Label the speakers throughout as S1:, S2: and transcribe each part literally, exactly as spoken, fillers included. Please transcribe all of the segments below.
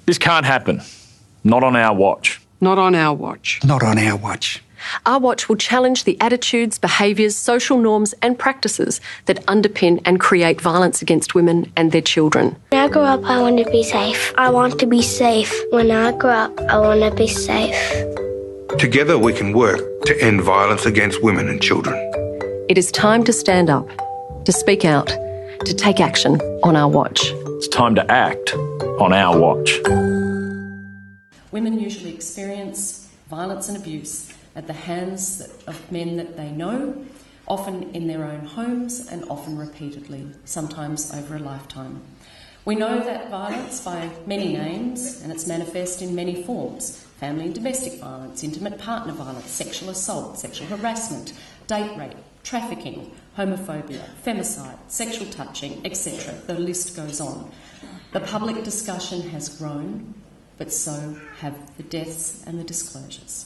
S1: This can't happen. Not on our watch.
S2: Not on our watch.
S3: Not on our watch.
S4: Our Watch will challenge the attitudes, behaviours, social norms and practices that underpin and create violence against women and their children.
S5: When I grow up, I want to be safe. I want to be safe. When I grow up, I want to be safe.
S6: Together we can work to end violence against women and children.
S4: It is time to stand up, to speak out, to take action on Our Watch.
S1: It's time to act on our watch.
S7: Women usually experience violence and abuse at the hands of men that they know, often in their own homes and often repeatedly, sometimes over a lifetime. We know that violence by many names, and it's manifest in many forms: family and domestic violence, intimate partner violence, sexual assault, sexual harassment, date rape, trafficking, homophobia, femicide, sexual touching, et cetera. The list goes on. The public discussion has grown, but so have the deaths and the disclosures.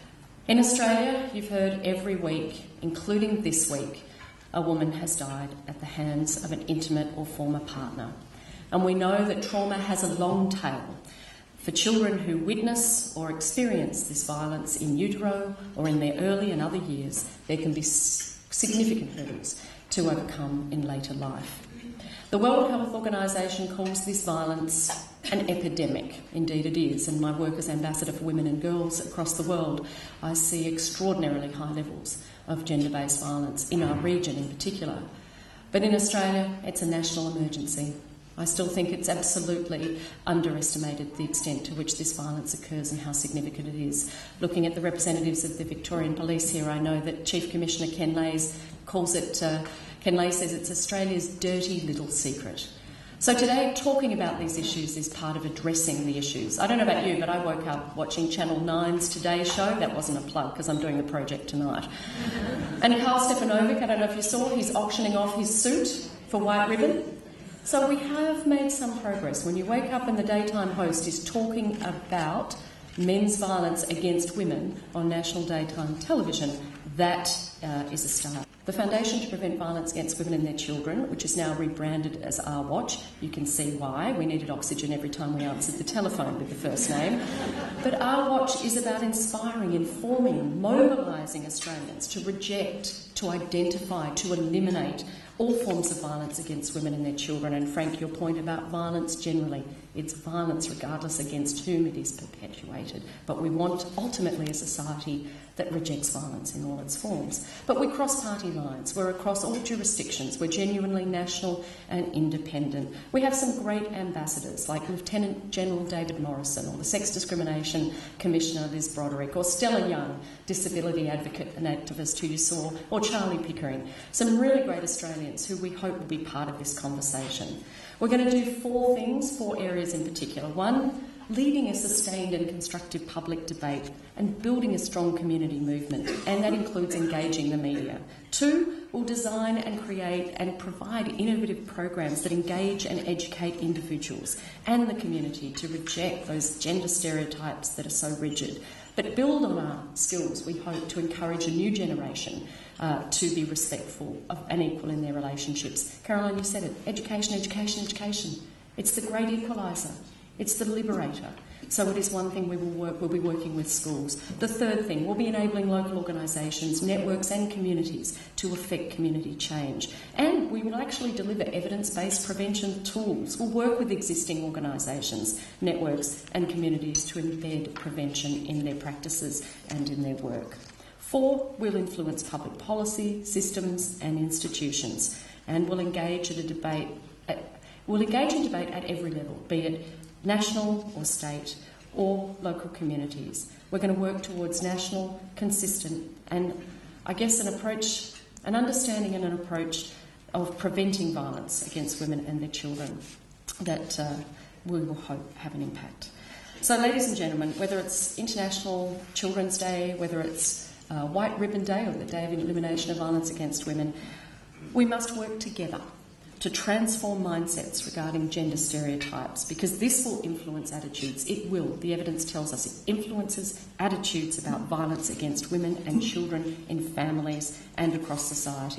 S7: In Australia, you've heard every week, including this week, a woman has died at the hands of an intimate or former partner. And we know that trauma has a long tail. For children who witness or experience this violence in utero or in their early and other years, there can be significant hurdles to overcome in later life. The World Health Organisation calls this violence an epidemic. Indeed it is. In my work as Ambassador for Women and Girls across the world, I see extraordinarily high levels of gender-based violence in our region in particular. But in Australia, it's a national emergency. I still think it's absolutely underestimated the extent to which this violence occurs and how significant it is. Looking at the representatives of the Victorian Police here, I know that Chief Commissioner Ken Lays calls it, uh, Ken Lay says it's Australia's dirty little secret. So today, talking about these issues is part of addressing the issues. I don't know about you, but I woke up watching Channel nine's Today Show. That wasn't a plug because I'm doing the project tonight. And Karl Stefanovic, I don't know if you saw, he's auctioning off his suit for White Ribbon. So we have made some progress. When you wake up and the daytime host is talking about men's violence against women on national daytime television, that uh, is a start. The Foundation to Prevent Violence Against Women and Their Children, which is now rebranded as Our Watch, you can see why. We needed oxygen every time we answered the telephone with the first name. But Our Watch is about inspiring, informing, mobilising Australians to reject, to identify, to eliminate all forms of violence against women and their children. And Frank, your point about violence generally, it's violence regardless against whom it is perpetuated. But we want ultimately a society that rejects violence in all its forms. But we cross party lines. We're across all jurisdictions. We're genuinely national and independent. We have some great ambassadors like Lieutenant General David Morrison or the Sex Discrimination Commissioner Liz Broderick or Stella Young, disability advocate and activist who you saw, or Charlie Pickering. Some really great Australians who we hope will be part of this conversation. We're going to do four things, four areas in particular. One, leading a sustained and constructive public debate and building a strong community movement, and that includes engaging the media. Two, we'll design and create and provide innovative programs that engage and educate individuals and the community to reject those gender stereotypes that are so rigid, but build on our skills, we hope, to encourage a new generation uh, to be respectful of and equal in their relationships. Caroline, you said it, education, education, education. It's the great equaliser. It's the liberator. So it is one thing we will work, we'll be working with schools. The third thing, we'll be enabling local organisations, networks and communities to affect community change. And we will actually deliver evidence-based prevention tools. We'll work with existing organisations, networks and communities to embed prevention in their practices and in their work. Four, we'll influence public policy, systems and institutions. And we'll engage in a debate, at, we'll engage in debate at every level, be it national or state or local communities. We're going to work towards national, consistent and, I guess, an approach, an understanding and an approach of preventing violence against women and their children that uh, we will hope have an impact. So, ladies and gentlemen, whether it's International Children's Day, whether it's uh, White Ribbon Day or the Day of Elimination of Violence Against Women, we must work together to transform mindsets regarding gender stereotypes, because this will influence attitudes. It will. The evidence tells us it influences attitudes about violence against women and children in families and across society.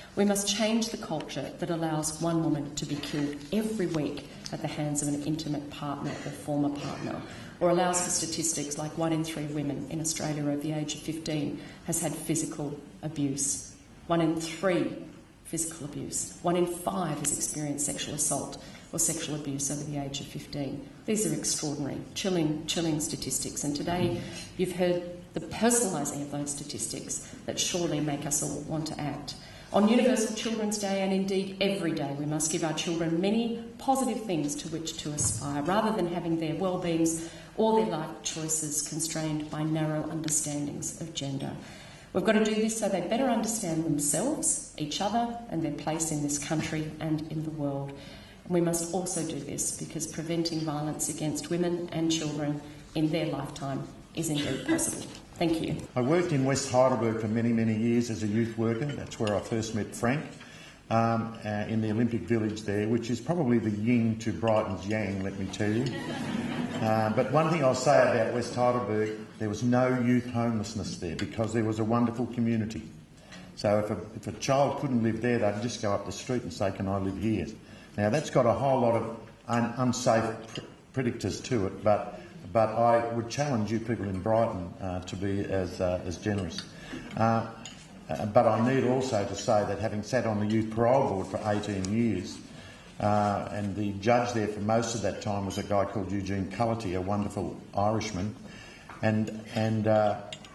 S7: We must change the culture that allows one woman to be killed every week at the hands of an intimate partner or former partner, or allows for statistics like one in three women in Australia over the age of fifteen has had physical abuse. One in three physical abuse. One in five has experienced sexual assault or sexual abuse over the age of fifteen. These are extraordinary, chilling, chilling statistics. And today you've heard the personalising of those statistics that surely make us all want to act. On Universal Children's Day, and indeed every day, we must give our children many positive things to which to aspire, rather than having their well-beings or their life choices constrained by narrow understandings of gender. We've got to do this so they better understand themselves, each other, and their place in this country and in the world. And we must also do this because preventing violence against women and children in their lifetime is indeed possible. Thank you.
S2: I worked in West Heidelberg for many, many years as a youth worker. That's where I first met Frank, um, uh, in the Olympic Village there, which is probably the yin to Brighton's yang, let me tell you. Uh, but one thing I'll say about West Heidelberg, there was no youth homelessness there because there was a wonderful community. So if a, if a child couldn't live there, they'd just go up the street and say, can I live here? Now, that's got a whole lot of un unsafe pr predictors to it, but but I would challenge you people in Brighton uh, to be as, uh, as generous. Uh, uh, but I need also to say that having sat on the Youth Parole Board for eighteen years, uh, and the judge there for most of that time was a guy called Eugene Cullity, a wonderful Irishman, and, and uh,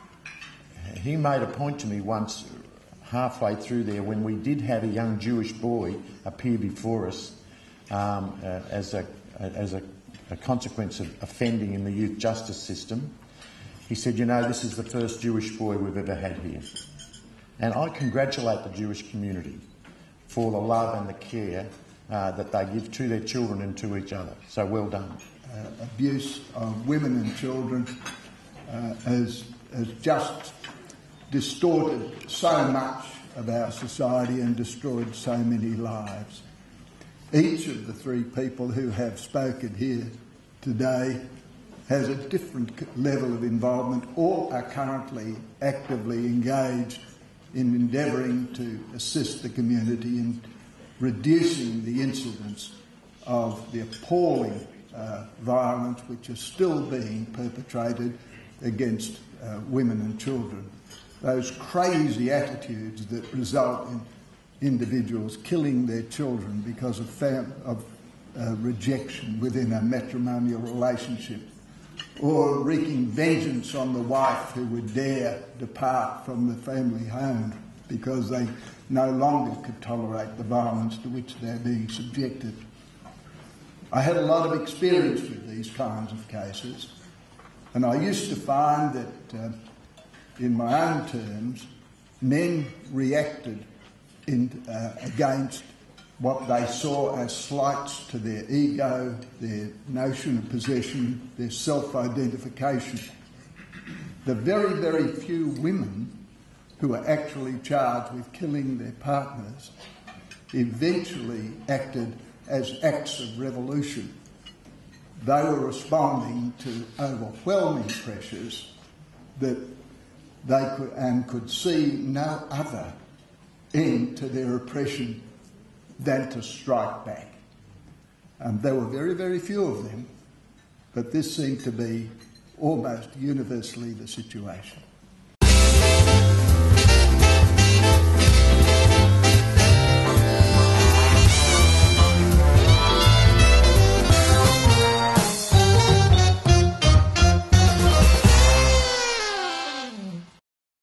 S2: he made a point to me once halfway through there when we did have a young Jewish boy appear before us um, uh, as a, as a a consequence of offending in the youth justice system. He said, you know, this is the first Jewish boy we've ever had here. And I congratulate the Jewish community for the love and the care uh, that they give to their children and to each other. So well done.
S3: Uh, abuse of women and children uh, has, has just distorted so much of our society and destroyed so many lives. Each of the three people who have spoken here today has a different level of involvement. All are currently actively engaged in endeavouring to assist the community in reducing the incidence of the appalling uh, violence which is still being perpetrated against uh, women and children. Those crazy attitudes that result in individuals killing their children because of, fam of uh, rejection within a matrimonial relationship, or wreaking vengeance on the wife who would dare depart from the family home because they no longer could tolerate the violence to which they're being subjected. I had a lot of experience with these kinds of cases, and I used to find that, uh, in my own terms, men reacted In, uh, against what they saw as slights to their ego, their notion of possession, their self-identification. The very, very few women who were actually charged with killing their partners eventually acted as acts of revolution. They were responding to overwhelming pressures that they could, and could see no other end to their oppression than to strike back. Um, there were very, very few of them, but this seemed to be almost universally the situation.